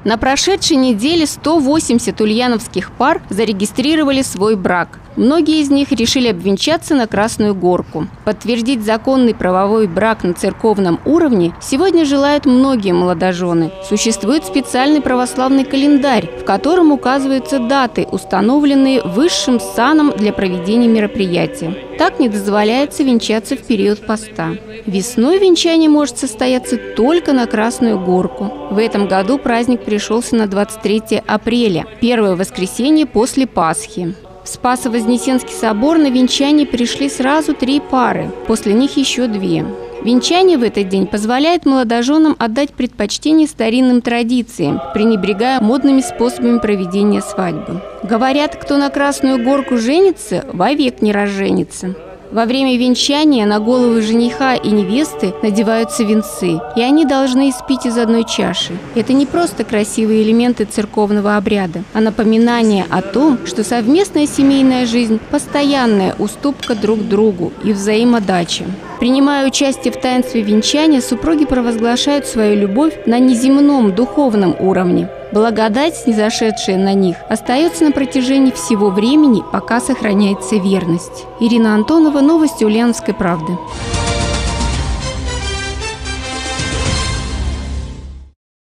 На прошедшей неделе 180 ульяновских пар зарегистрировали свой брак. Многие из них решили обвенчаться на Красную Горку. Подтвердить законный правовой брак на церковном уровне сегодня желают многие молодожены. Существует специальный православный календарь, в котором указываются даты, установленные высшим саном для проведения мероприятия. Так не дозволяется венчаться в период поста. Весной венчание может состояться только на Красную Горку. В этом году праздник пришелся на 23 апреля, первое воскресенье после Пасхи. В Спасо-Вознесенский собор на венчание пришли сразу 3 пары, после них еще 2. Венчание в этот день позволяет молодоженам отдать предпочтение старинным традициям, пренебрегая модными способами проведения свадьбы. Говорят, кто на Красную Горку женится, вовек не разженится. Во время венчания на головы жениха и невесты надеваются венцы, и они должны испить из одной чаши. Это не просто красивые элементы церковного обряда, а напоминание о том, что совместная семейная жизнь – постоянная уступка друг другу и взаимодача. Принимая участие в таинстве венчания, супруги провозглашают свою любовь на неземном духовном уровне. Благодать, снизошедшая на них, остается на протяжении всего времени, пока сохраняется верность. Ирина Антонова, новости Ульяновской правды.